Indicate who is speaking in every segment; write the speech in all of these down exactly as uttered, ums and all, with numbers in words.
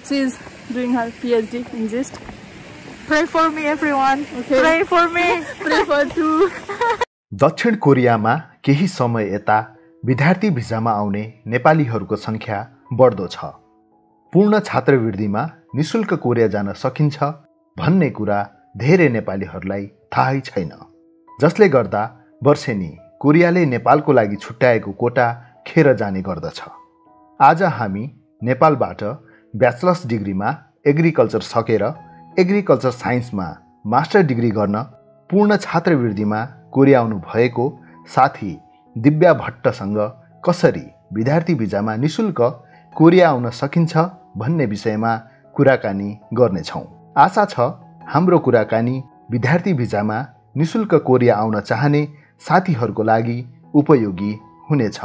Speaker 1: She is doing her PhD in GIST.
Speaker 2: Pray for me, everyone.
Speaker 1: Okay.
Speaker 2: Pray for me.
Speaker 1: Pray for too.
Speaker 3: दक्षिण कोरियामा केही समय यता विद्यार्थी भिजामा आउने नेपालीहरूको संख्या बढ्दो छ। पूर्ण छात्रवृत्तिमा निशुल्क कोरिया जान सकिन्छ भन्ने कुरा धेरै नेपालीहरूलाई थाहै छैन, जसले गर्दा वर्षेनी कोरियाले नेपालको लागि छुट्याएको कोटा खेर जाने गर्दछ। आज हामी नेपालबाट ब्याचलर्स डिग्रीमा एग्रिकल्चर सकेर एग्रिकल्चर साइन्समा मास्टर डिग्री गर्न पूर्ण छात्रवृत्तिमा कोरिया आउनु भएको साथी दिव्या भट्टसँग कसरी विद्यार्थी भिजामा निशुल्क कोरिया आउन सकिन्छ भन्ने विषयमा कुराकानी गर्नेछौँ। आशा छ हाम्रो कुराकानी विद्यार्थी भिजामा निशुल्क कोरिया आउन चाहने साथीहरूको लागि उपयोगी हुनेछ।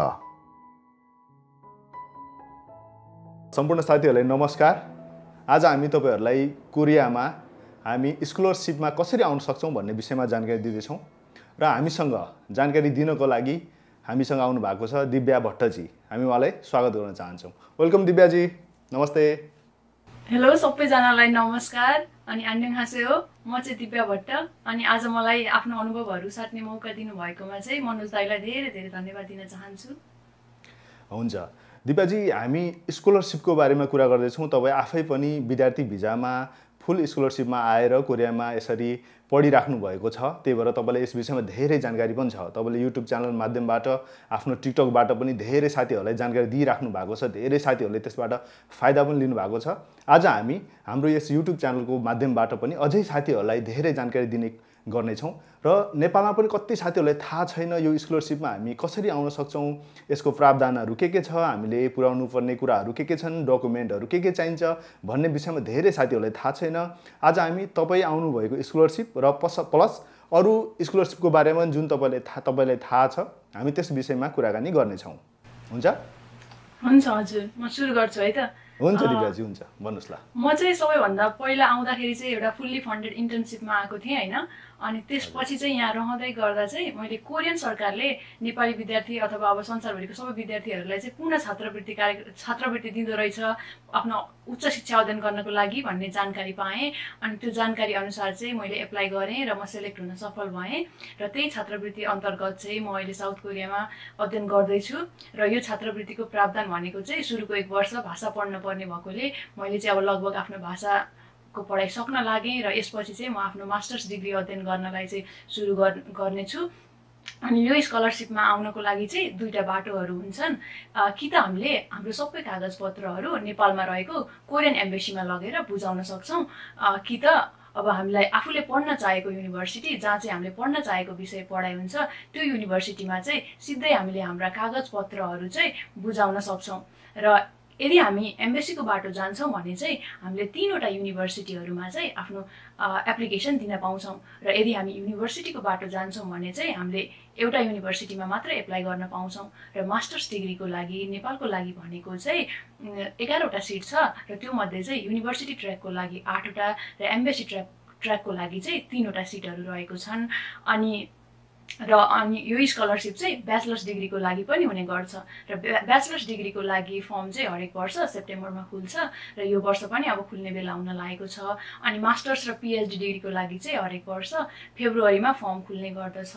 Speaker 4: सम्पूर्ण साथीहरूलाई नमस्कार। आज हामी तपाईहरुलाई कोरियामा हामी स्कलरशिपमा कसरी आउन सक्छौं भन्ने विषयमा जानकारी दिँदैछौं र हामीसँग जानकारी दिनको लागि हामीसँग आउनु भएको छ दिव्या भट्टजी। हामी उहाँलाई स्वागत गर्न चाहन्छौं। वेलकम दिव्याजी, नमस्ते।
Speaker 5: हेलो सबैजनालाई नमस्कार अनि आन्योहासेओ। म चाहिँ दिव्या भट्ट अनि आज मलाई आफ्नो अनुभवहरू साट्ने मौका दिनुभएकोमा चाहिँ मनोज दाइलाई धेरै धेरै धन्यवाद दिन चाहन्छु।
Speaker 4: हुन्छ दिव्याजी, हामी स्कलरशिपको बारेमा कुरा गर्दैछौँ। तपाईँ आफै पनि विद्यार्थी भिजामा फुल स्कलरशिपमा आएर कोरियामा यसरी पढिराख्नु भएको छ, त्यही भएर तपाईँलाई यस विषयमा धेरै जानकारी पनि छ। तपाईँले युट्युब च्यानल माध्यमबाट आफ्नो टिकटकबाट पनि धेरै साथीहरूलाई जानकारी दिइराख्नु भएको छ, धेरै साथीहरूले त्यसबाट फाइदा पनि लिनुभएको छ। आज हामी हाम्रो यस युट्युब च्यानलको माध्यमबाट पनि अझै साथीहरूलाई धेरै जानकारी दिने गर्नेछौँ र नेपालमा पनि कति साथीहरूलाई थाहा छैन यो स्कलरशिपमा हामी कसरी आउन सक्छौँ, यसको प्रावधानहरू के के छ, हामीले पुर्याउनु पर्ने कुराहरू के के छन्, डकुमेन्टहरू के के चाहिन्छ भन्ने विषयमा धेरै साथीहरूलाई थाहा छैन। आज हामी तपाईँ आउनुभएको स्कलरशिप र पस प्लस अरू स्कलरशिपको बारेमा जुन तपाईँले थाहा तपाईँलाई थाहा छ हामी त्यस विषयमा कुराकानी गर्नेछौँ। हुन्छ
Speaker 5: हुन्छ हजुर, म सुरु गर्छु है त।
Speaker 4: हुन्छ दिव्याजी, हुन्छ भन्नुहोस् ल।
Speaker 5: म चाहिँ सबैभन्दा पहिला आउँदाखेरि चाहिँ एउटा फुल्ली फन्डेड इन्टर्नसिपमा आएको थिएँ होइन। अनि त्यसपछि चाहिँ यहाँ रहँदै गर्दा चाहिँ मैले कोरियन सरकारले नेपाली विद्यार्थी अथवा अब संसारभरिको सबै विद्यार्थीहरूलाई चाहिँ पूर्ण छात्रवृत्ति कार्य छात्रवृत्ति दिँदो रहेछ आफ्नो उच्च शिक्षा अध्ययन गर्नको लागि भन्ने जानकारी पाएँ। अनि त्यो जानकारी अनुसार चाहिँ मैले एप्लाई गरेँ र म सेलेक्ट हुन सफल भएँ र त्यही छात्रवृत्ति अन्तर्गत चाहिँ म अहिले साउथ कोरियामा अध्ययन गर्दैछु। र यो छात्रवृत्तिको प्रावधान भनेको चाहिँ सुरुको एक वर्ष भाषा पढ्न पर्ने भएकोले मैले चाहिँ अब लगभग आफ्नो भाषा को पढाइ सक्न लागेँ र यसपछि चाहिँ म आफ्नो मास्टर्स डिग्री अध्ययन गर्नलाई चाहिँ सुरु गर्नेछु। अनि यो स्कलरशिपमा आउनको लागि चाहिँ दुईवटा बाटोहरू हुन्छन्। कि त हामीले हाम्रो सबै कागजपत्रहरू नेपालमा रहेको कोरियन एम्बेसीमा लगेर बुझाउन सक्छौँ, कि त अब हामीलाई आफूले पढ्न चाहेको युनिभर्सिटी जहाँ चाहिँ हामीले पढ्न चाहेको विषय पढाइ हुन्छ त्यो युनिभर्सिटीमा चाहिँ सिधै हामीले हाम्रा कागजपत्रहरू चाहिँ बुझाउन सक्छौँ। र यदि हामी एम्बेसीको बाटो जान्छौँ भने चाहिँ हामीले तीनवटा युनिभर्सिटीहरूमा चाहिँ आफ्नो एप्लिकेसन दिन पाउँछौँ र यदि हामी युनिभर्सिटीको बाटो जान्छौँ भने चाहिँ हामीले एउटा युनिभर्सिटीमा मात्र एप्लाई गर्न पाउँछौँ। र मास्टर्स डिग्रीको लागि नेपालको लागि भनेको चाहिँ एघारवटा सिट छ र त्यो मध्ये चाहिँ युनिभर्सिटी ट्र्याकको लागि आठवटा र एम्बेसी ट्र्याक ट्र्याकको लागि चाहिँ तीनवटा सिटहरू रहेको छन्। अनि र अनि यो स्कलरशिप चाहिँ ब्याचलर्स डिग्रीको लागि पनि हुने गर्छ र ब्याचलर्स डिग्रीको लागि फर्म चाहिँ हरेक वर्ष सेप्टेम्बरमा खुल्छ र यो वर्ष पनि अब खुल्ने बेला हुन लागेको छ। अनि मास्टर्स र पिएचडी डिग्रीको लागि चाहिँ हरेक वर्ष फेब्रुअरीमा फर्म खुल्ने गर्दछ।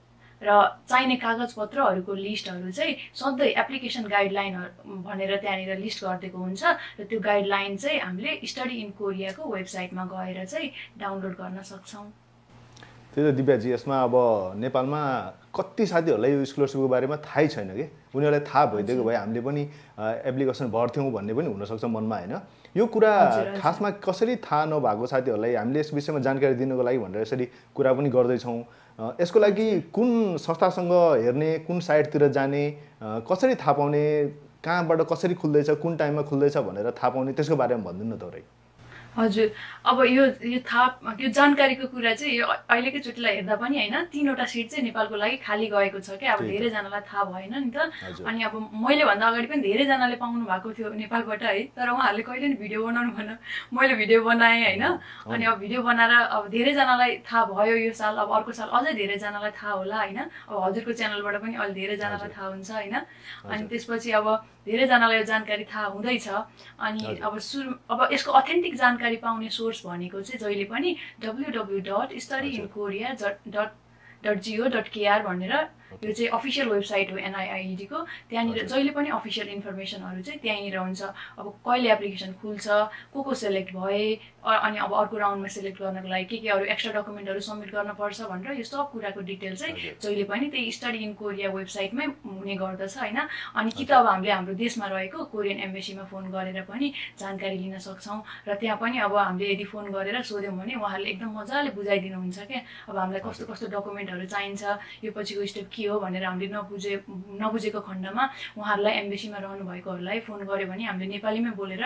Speaker 5: र चाहिने कागजपत्रहरूको लिस्टहरू चाहिँ सधैँ एप्लिकेसन गाइडलाइन भनेर त्यहाँनिर लिस्ट गरिदिएको हुन्छ र त्यो गाइडलाइन चाहिँ हामीले स्टडी इन कोरियाको वेबसाइटमा गएर चाहिँ डाउनलोड गर्न सक्छौँ।
Speaker 4: त्यही त दिव्याजी, यसमा अब नेपालमा कति साथीहरूलाई यो स्कलरशिपको बारेमा थाहै छैन कि उनीहरूलाई थाहा भइदिएको भए हामीले पनि एप्लिकेसन भर्थ्यौँ भन्ने पनि हुनसक्छ मनमा, होइन? यो कुरा खासमा कसरी थाहा नभएको साथीहरूलाई हामीले यस विषयमा जानकारी दिनको लागि भनेर यसरी कुरा पनि गर्दैछौँ। यसको लागि कुन संस्थासँग हेर्ने, कुन साइटतिर जाने, कसरी थाहा पाउने, कहाँबाट कसरी खुल्दैछ, कुन टाइममा खुल्दैछ भनेर थाहा पाउने, त्यसको बारेमा भनिदिनु न तपाईँ।
Speaker 5: हजुर अब यो यो थाहा यो जानकारीको कुरा चाहिँ यो अहिलेकै चोटिलाई हेर्दा पनि होइन तीनवटा सिट चाहिँ नेपालको लागि खाली गएको छ क्या अब धेरैजनालाई थाहा भएन नि त अनि अब मैले भन्दा अगाडि पनि धेरैजनाले पाउनु भएको थियो नेपालबाट है तर उहाँहरूले कहिले नि भिडियो बनाउनु भन मैले भिडियो बनाएँ होइन अनि अब भिडियो बनाएर अब धेरैजनालाई थाहा भयो यो साल अब अर्को साल अझै धेरैजनालाई थाहा होला होइन अब हजुरको च्यानलबाट पनि अहिले धेरैजनालाई थाहा हुन्छ होइन अनि त्यसपछि अब धेरैजनालाई यो जानकारी थाहा हुँदैछ अनि अब सुरु अब यसको अथेन्टिक जानकारी पाउने सोर्स भनेको चाहिँ जहिले पनि W W dot study in Korea dot dot go dot KR भनेर यो चाहिँ अफिसियल वेबसाइट हो एनआइआइडीको त्यहाँनिर जहिले पनि अफिसियल इन्फर्मेसनहरू चाहिँ त्यहीँनिर हुन्छ अब कहिले एप्लिकेसन खुल्छ को को सेलेक्ट भए अनि अब अर्को राउन्डमा सेलेक्ट गर्नको लागि के के अरू एक्स्ट्रा डकुमेन्टहरू सबमिट गर्नुपर्छ भनेर यो सब कुराको डिटेल चाहिँ जहिले पनि त्यही स्टडी इन कोरिया वेबसाइटमै हुने गर्दछ होइन अनि कि त अब हामीले हाम्रो देशमा रहेको कोरियन एम्बेसीमा फोन गरेर पनि जानकारी लिन सक्छौँ र त्यहाँ पनि अब हामीले यदि फोन गरेर सोध्यौँ भने उहाँहरूले एकदम मजाले बुझाइदिनुहुन्छ क्या अब हामीलाई कस्तो कस्तो डकुमेन्टहरू चाहिन्छ यो पछिको स्टेप के हो भनेर हामीले नबुझे नबुझेको खण्डमा उहाँहरूलाई एम्बेसीमा रहनुभएकोहरूलाई फोन गऱ्यो भने हामीले नेपालीमै बोलेर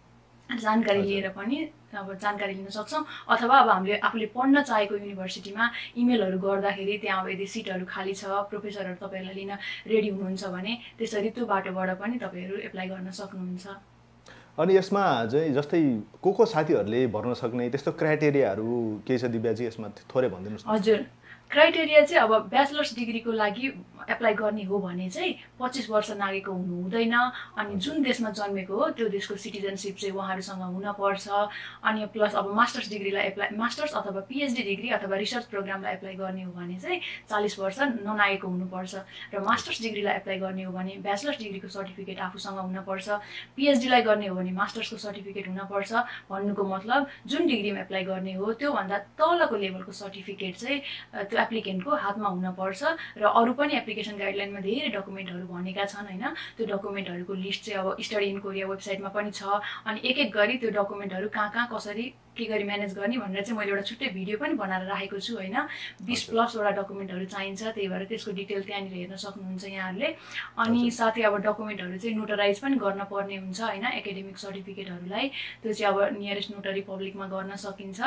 Speaker 5: जानकारी लिएर पनि अब जानकारी लिन सक्छौँ अथवा अब हामीले आफूले पढ्न चाहेको युनिभर्सिटीमा इमेलहरू गर्दाखेरि त्यहाँ अब यदि सिटहरू खाली छ प्रोफेसरहरू तपाईँहरूलाई लिन रेडी हुनुहुन्छ भने त्यसरी त्यो बाटोबाट पनि तपाईँहरू एप्लाई गर्न सक्नुहुन्छ
Speaker 4: अनि यसमा चाहिँ जस्तै को को साथीहरूले भर्न सक्ने त्यस्तो क्राइटेरियाहरू के छ दिव्याजी यसमा थोरै भनिदिनुहोस्
Speaker 5: हजुर क्राइटेरिया चाहिँ अब ब्याचलर्स डिग्रीको लागि एप्लाई गर्ने हो भने चाहिँ पच्चिस वर्ष नागेको हुनु हुँदैन अनि जुन देशमा जन्मेको हो त्यो देशको सिटिजनसिप चाहिँ उहाँहरूसँग हुनपर्छ अनि प्लस अब मास्टर्स डिग्रीलाई एप्लाई मास्टर्स अथवा पिएचडी डिग्री अथवा रिसर्च प्रोग्रामलाई एप्लाई गर्ने हो भने चाहिँ चालिस वर्ष ननागेको हुनुपर्छ र मास्टर्स डिग्रीलाई एप्लाई गर्ने हो भने ब्याचलर्स डिग्रीको सर्टिफिकेट आफूसँग हुनपर्छ पिएचडीलाई गर्ने हो भने मास्टर्सको सर्टिफिकेट हुनपर्छ भन्नुको मतलब जुन डिग्रीमा एप्लाई गर्ने हो त्योभन्दा तलको लेभलको सर्टिफिकेट चाहिँ त्यो एप्लिकेन्टको हातमा हुनपर्छ र अरू पनि एप्लिकेसन गाइडलाइनमा धेरै डकुमेन्टहरू भनेका छन् होइन त्यो डकुमेन्टहरूको लिस्ट चाहिँ अब स्टडी इन कोरिया वेबसाइटमा पनि छ अनि एक एक गरी त्यो डकुमेन्टहरू कहाँ कहाँ कसरी के गरी म्यानेज गर्ने भनेर चाहिँ मैले एउटा छुट्टै भिडियो पनि बनाएर राखेको छु होइन बिस प्लसवटा डकुमेन्टहरू चाहिन्छ त्यही भएर त्यसको डिटेल त्यहाँनिर हेर्न सक्नुहुन्छ यहाँहरूले अनि साथै अब डकुमेन्टहरू चाहिँ नोटराइज पनि गर्न पर्ने हुन्छ होइन एकाडेमिक सर्टिफिकेटहरूलाई त्यो चाहिँ अब नियरेस्ट नोटरी पब्लिकमा गर्न सकिन्छ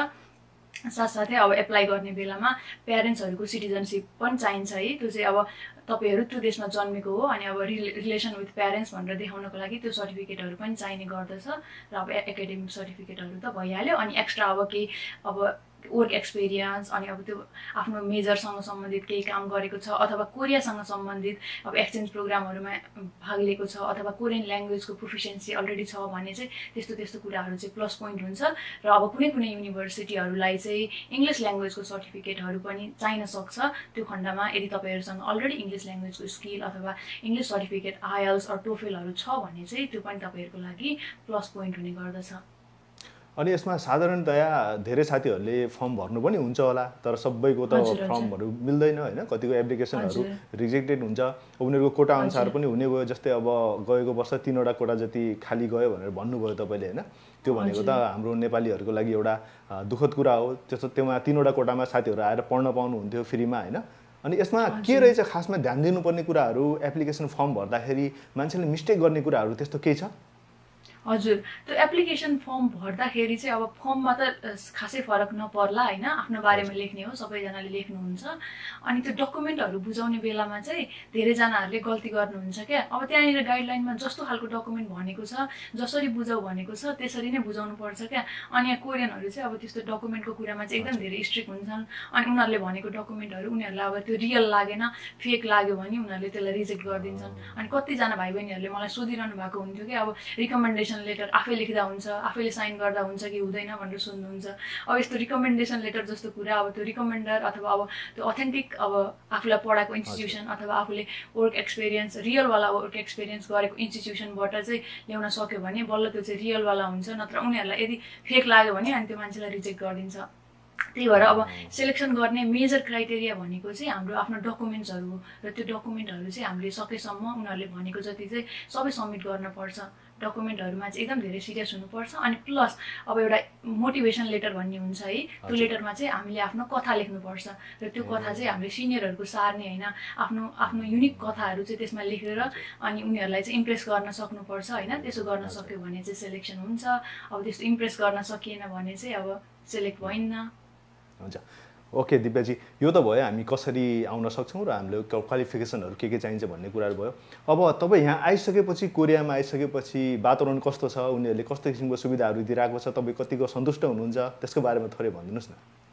Speaker 5: साथसाथै अब एप्लाई गर्ने बेलामा प्यारेन्ट्सहरूको सिटिजनसिप पनि चाहिन्छ है त्यो चाहिँ अब तपाईँहरू त्यो देशमा जन्मेको हो अनि अब रिले रिलेसन विथ प्यारेन्ट्स भनेर देखाउनको लागि त्यो सर्टिफिकेटहरू पनि चाहिने गर्दछ र अब एकाडेमिक सर्टिफिकेटहरू त भइहाल्यो अनि एक्स्ट्रा अब केही अब वर्क एक्सपिरियन्स अनि अब त्यो आफ्नो मेजरसँग सम्बन्धित केही काम गरेको छ अथवा कोरियासँग सम्बन्धित अब एक्सचेन्ज प्रोग्रामहरूमा भाग लिएको छ अथवा कोरियन ल्याङ्ग्वेजको प्रोफिसियन्सी अलरेडी छ भने चाहिँ त्यस्तो त्यस्तो कुराहरू चाहिँ प्लस पोइन्ट हुन्छ र अब कुनै कुनै युनिभर्सिटीहरूलाई चाहिँ इङ्ग्लिस ल्याङ्ग्वेजको सर्टिफिकेटहरू पनि चाहिन सक्छ त्यो खण्डमा यदि तपाईँहरूसँग अलरेडी इङ्ग्लिस ल्याङ्ग्वेजको स्किल अथवा इङ्ग्लिस सर्टिफिकेट आइएल्स अर टोफेलहरू छ भने चाहिँ त्यो पनि तपाईँहरूको लागि प्लस पोइन्ट हुने गर्दछ
Speaker 4: अनि यसमा साधारणतया धेरै साथीहरूले फर्म भर्नु पनि हुन्छ होला तर सबैको त फर्महरू मिल्दैन होइन कतिको एप्लिकेसनहरू रिजेक्टेड हुन्छ उनीहरूको कोटा अनुसार पनि हुने भयो जस्तै अब गएको वर्ष तीनवटा कोटा जति खाली गयो भनेर भन्नुभयो तपाईँले होइन त्यो भनेको त हाम्रो नेपालीहरूको लागि एउटा दुःखद कुरा हो त्यस्तो त्योमा तीनवटा कोटामा साथीहरू आएर पढ्न पाउनुहुन्थ्यो फ्रीमा होइन अनि यसमा के रहेछ खासमा ध्यान दिनुपर्ने कुराहरू एप्लिकेसन फर्म भर्दाखेरि मान्छेले मिस्टेक गर्ने कुराहरू त्यस्तो केही छ
Speaker 5: हजुर त्यो एप्लिकेसन फर्म भर्दाखेरि चाहिँ अब फर्ममा त खासै फरक नपर्ला होइन आफ्नो बारेमा लेख्ने हो सबैजनाले लेख्नुहुन्छ अनि त्यो डकुमेन्टहरू बुझाउने बेलामा चाहिँ धेरैजनाहरूले गल्ती गर्नुहुन्छ क्या अब त्यहाँनिर गाइडलाइनमा जस्तो खालको डकुमेन्ट भनेको छ जसरी बुझाउ भनेको छ त्यसरी नै बुझाउनु पर्छ क्या अनि यहाँ कोरियनहरू चाहिँ अब त्यस्तो डकुमेन्टको कुरामा चाहिँ एकदम धेरै स्ट्रिक्ट हुन्छन् अनि उनीहरूले भनेको डकुमेन्टहरू उनीहरूलाई अब त्यो रियल लागेन फेक लाग्यो भने उनीहरूले त्यसलाई रिजेक्ट गरिदिन्छन् अनि कतिजना भाइ बहिनीहरूले मलाई सोधिरहनु भएको हुन्थ्यो कि अब रिकमेन्डेसन लेटर आफै लेख्दा हुन्छ आफैले साइन गर्दा हुन्छ कि हुँदैन भनेर सोध्नुहुन्छ अब यस्तो रिकमेन्डेसन लेटर जस्तो कुरा अब त्यो रिकमेन्डर अथवा अब त्यो अथेन्टिक अब आफूलाई पढाएको इन्स्टिट्युसन अथवा आफूले वर्क एक्सपिरियन्स रियलवाला वर्क एक्सपिरियन्स गरेको इन्स्टिट्युसनबाट चाहिँ ल्याउन सक्यो भने बल्ल त्यो चाहिँ रियलवाला हुन्छ नत्र उनीहरूलाई यदि फेक लाग्यो भने अनि त्यो मान्छेलाई रिजेक्ट गरिदिन्छ त्यही भएर अब सेलेक्सन गर्ने मेजर क्राइटेरिया भनेको चाहिँ हाम्रो आफ्नो डकुमेन्ट्सहरू र त्यो डकुमेन्टहरू चाहिँ हामीले सकेसम्म उनीहरूले भनेको जति चाहिँ सबै सबमिट गर्नुपर्छ डकुमेन्टहरुमा चाहिँ एकदम धेरै सिरियस हुनुपर्छ अनि प्लस अब एउटा मोटिभेसन लेटर भन्ने हुन्छ है त्यो लेटरमा चाहिँ हामीले आफ्नो कथा लेख्नुपर्छ र त्यो कथा चाहिँ हामीले सिनियरहरुको सार्ने हैन आफ्नो आफ्नो युनिक कथाहरु चाहिँ त्यसमा लेखेर अनि उनीहरुलाई चाहिँ इम्प्रेस गर्न सक्नुपर्छ हैन त्यसो गर्न सक्यो भने चाहिँ सिलेक्सन हुन्छ अब त्यस्तो इम्प्रेस गर्न सकिएन भने चाहिँ अब सिलेक्ट भइन्न
Speaker 4: हुन्छ ओके दिव्याजी यो त भयो हामी कसरी आउन सक्छौं र हामीले क्वालिफिकेसनहरु के के चाहिन्छ भन्ने कुराहरु भयो अब तपाई यहाँ आइसकेपछि कोरियामा आइसकेपछि वातावरण कस्तो छ उनीहरुले कस्तो किसिमको सुविधाहरु दिइराको छ तपाई कतिको सन्तुष्ट हुनुहुन्छ त्यसको बारेमा थोरै भनिदिनुस् न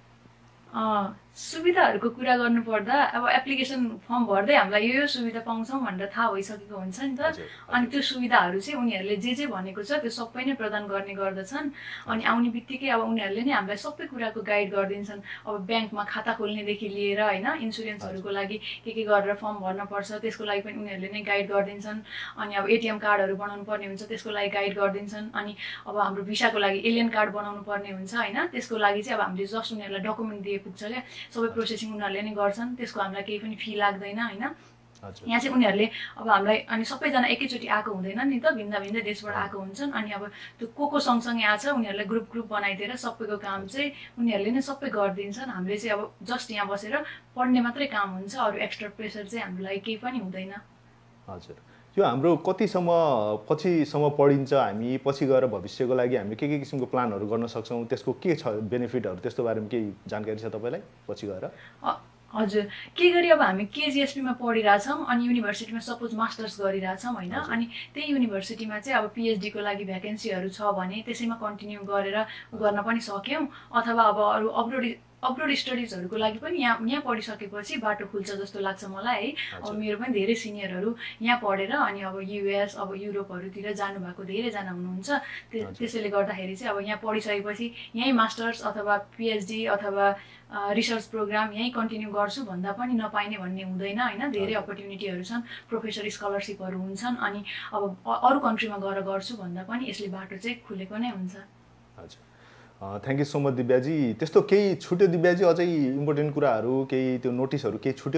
Speaker 5: अ सुविधाहरुको कुरा गर्नु पर्दा अब एप्लिकेसन फर्म भर्दै हामीलाई यो यो सुविधा पाउँछौं भनेर थाहा भइसकेको हुन्छ नि त अनि त्यो सुविधाहरु चाहिँ उनीहरुले जे जे भनेको छ त्यो सबै नै प्रदान गर्ने गर्दछन् अनि आउने बित्तिकै अब उनीहरुले नै हामीलाई सबै कुराको गाइड गर्दिन्छन् अब ब्याङ्कमा खाता खोल्ने देखि लिएर हैन इन्स्योरेन्सहरुको लागि के के गरेर फर्म भर्न पर्छ त्यसको लागि पनि उनीहरुले नै गाइड गर्दिन्छन् अनि अब एटीएम कार्डहरु बनाउनु पर्ने हुन्छ त्यसको लागि गाइड गर्दिन्छन् अनि अब हाम्रो भिसाको लागि एलियन कार्ड बनाउनु पर्ने हुन्छ हैन त्यसको लागि चाहिँ अब हामीले जस्ट उनीहरुलाई डकुमेन्ट दिए पुग्छ के सबै प्रोसेसिङ उनीहरुले नै गर्छन् त्यसको हामीलाई केही पनि फी लाग्दैन हैन यहाँ चाहिँ उनीहरुले अब हामीलाई अनि सबैजना एकैचोटी आएको हुँदैन नि त भिन्न भिन्न देशबाट आएको हुन्छन् अनि अब त्यो को को सँगसँगै आछ उनीहरुलाई ग्रुप ग्रुप बनाइदिएर सबैको काम चाहिँ उनीहरुले नै सबै गर्दिन्छन् हामीले चाहिँ अब जस्ट यहाँ बसेर पढ्ने मात्रै काम हुन्छ अरु एक्स्ट्रा प्रेसर चाहिँ हामीलाई केही पनि हुँदैन
Speaker 4: हजुर यो हाम्रो कतिसम्म पछिसम्म पढिन्छ हामी पछि गएर भविष्यको लागि हामीले के के किसिमको प्लानहरु गर्न सक्छौं त्यसको के छ बेनिफिटहरु त्यस्तो बारेमा केही जानकारी छ तपाईलाई पछि गएर
Speaker 5: हजुर के गरी अब हामी केजीएसपी मा पढिराछौं अनि युनिभर्सिटीमा सपोज मास्टर्स गरिराछौं हैन अनि त्यही युनिभर्सिटीमा चाहिँ अब पीएचडी को लागि भ्याकेन्सीहरु छ भने त्यसैमा कन्टिन्यू गरेर गर्न पनि सक्यौं अथवा अब अरु अब्रोड अब्रोड स्टडीजहरुको लागि पनि यहाँ यहाँ पढिसकेपछि बाटो खुल्छ जस्तो लाग्छ मलाई है अब मेरो पनि धेरै सिनियरहरु यहाँ पढेर अनि अब युएस अब युरोपहरुतिर जानु भएको धेरै जना हुनुहुन्छ त्यसैले गर्दाखेरि चाहिँ अब यहाँ पढिसकेपछि यही मास्टर्स अथवा पीएचडी अथवा रिसर्च प्रोग्राम यही कन्टिन्यू गर्छु भन्दा पनि नपाइने भन्ने हुँदैन हैन धेरै अपर्च्युनिटीहरु छन् प्रोफेसर स्कलरशिपहरु हुन्छन् अनि अब अरु कन्ट्रीमा गएर गर्छु भन्दा पनि यसले बाटो चाहिँ खुलेको नै हुन्छ
Speaker 4: हजुर thank you so much Divyaji त्यस्तो केही छुट्यो दिव्याजी अझै इम्पोर्टेन्ट कुराहरु केही त्यो नोटिसहरु केही छुट्यो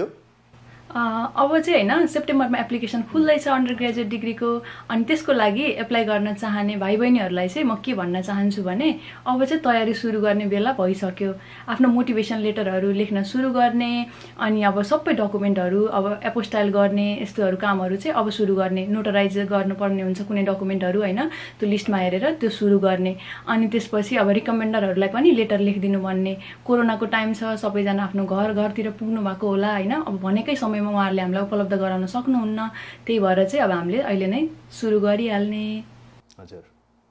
Speaker 5: अब चाहिँ हैन सेप्टेम्बरमा एप्लिकेसन खुल्दैछ अन्डर ग्रेजुएट डिग्रीको अनि त्यसको लागि एप्लाई गर्न चाहने भाइ बहिनीहरुलाई चाहिँ म के भन्न चाहन्छु भने अब चाहिँ तयारी सुरु गर्ने बेला भइसक्यो आफ्नो मोटिभेसन लेटरहरु लेख्न सुरु गर्ने अनि अब सबै डकुमेन्टहरु अब एपोस्टाइल गर्ने यस्तोहरु कामहरु चाहिँ अब सुरु गर्ने नोटराइज गर्नुपर्ने हुन्छ कुनै डकुमेन्टहरु हैन त्यो लिस्टमा हेरेर त्यो सुरु गर्ने अनि त्यसपछि अब रिकमेन्डरहरुलाई पनि लेटर लेखिदिनु भन्ने कोरोनाको टाइम छ सबैजना आफ्नो घर घरतिर पुग्नु भएको होला हैन अब भनेकै समय उहाँहरुले हामीलाई उपलब्ध गराउन सक्नुहुन्न त्यही भएर चाहिँ अब हामीले अहिले नै सुरु गरिहाल्ने
Speaker 4: हजुर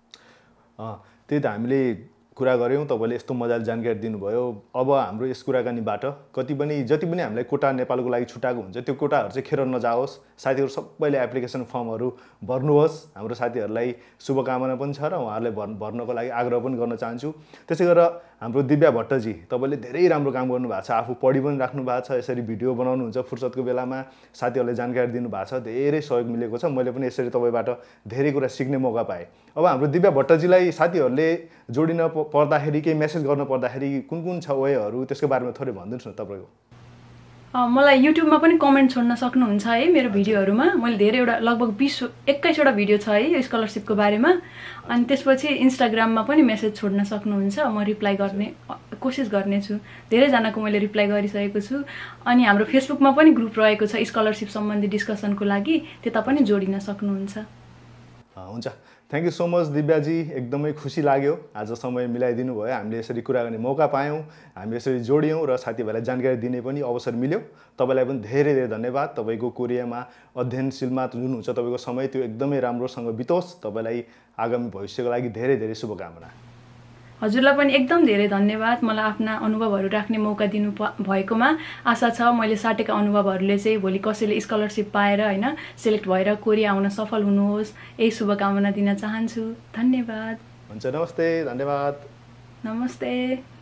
Speaker 4: अ त्यही त हामीले कुरा गर्यौं तपाईले यस्तो मजाले जानकारी दिनुभयो अब हाम्रो यस कुराकानीबाट कति पनि जति पनि हामीलाई कोटा नेपालको लागि छुटाएको हुन्छ त्यो कोटाहरु चाहिँ खेर नजाओस् साथीहरु सबैले एप्लिकेसन फर्महरु भर्नुहोस् हाम्रो साथीहरुलाई शुभकामना पनि छ र उहाँहरुले भर्नको लागि आग्रह पनि गर्न चाहन्छु त्यसै गरेर हाम्रो दिव्या भट्टजी तपाईले धेरै राम्रो काम गर्नु भएको छ आफू पढि पनि राख्नु भएको छ यसरी भिडियो बनाउनु हुन्छ फुर्सदको बेलामा साथीहरुले जानकारी दिनु भएको छ धेरै सहयोग मिलेको छ मैले पनि यसरी तपाईबाट धेरै कुरा सिक्ने मौका पाए अब हाम्रो दिव्या भट्टजीलाई साथीहरुले जोडिन पर्दाखेरि के मेसेज गर्न पर्दाखेरि कुन कुन छ वेहरु त्यसको बारेमा थोरै भनिदिनुस् न तपाईको
Speaker 5: मलाई युट्युबमा पनि कमेन्ट छोड्न सक्नुहुन्छ है मेरो भिडियोहरुमा मैले धेरैवटा लगभग बीस एक्काइस वटा भिडियो छ है यो स्कलरशिपको बारेमा अनि त्यसपछि इन्स्टाग्राममा पनि मेसेज छोड्न सक्नुहुन्छ म रिप्लाई गर्ने कोशिश गर्ने छु धेरै जनाको मैले रिप्लाई गरिसकेको छु अनि हाम्रो फेसबुकमा पनि ग्रुप रहेको छ स्कलरशिप सम्बन्धी डिस्कसनको लागि त्यता पनि जोडिन सक्नुहुन्छ
Speaker 4: हुन्छ thank you so much Divyaji एकदमै खुसी लाग्यो आज समय मिलाइदिनु भयो हामीले यसरी कुरा गर्ने मौका पायौं हामी यसरी जोडियौं र साथीहरुलाई जानकारी दिने पनि अवसर मिल्यो तपाईलाई पनि धेरै धेरै धन्यवाद तपाईको कोरियामा अध्ययनशीलमा जुन हुन्छ तपाईको समय त्यो एकदमै राम्रोसँग बितोस् तपाईलाई आगामी भविष्यको लागि धेरै धेरै शुभकामना
Speaker 5: हजुरलाई पनि एकदम धेरै धन्यवाद मलाई आफ्ना अनुभवहरु राख्ने मौका दिनु भएकोमा आशा छ मैले साटेका अनुभवहरुले चाहिँ भोलि कसैले स्कलरशिप पाएर हैन सिलेक्ट भएर कोरिया आउन सफल हुनुहोस् यही शुभकामना दिन चाहन्छु धन्यवाद
Speaker 4: हुन्छ नमस्ते धन्यवाद
Speaker 5: नमस्ते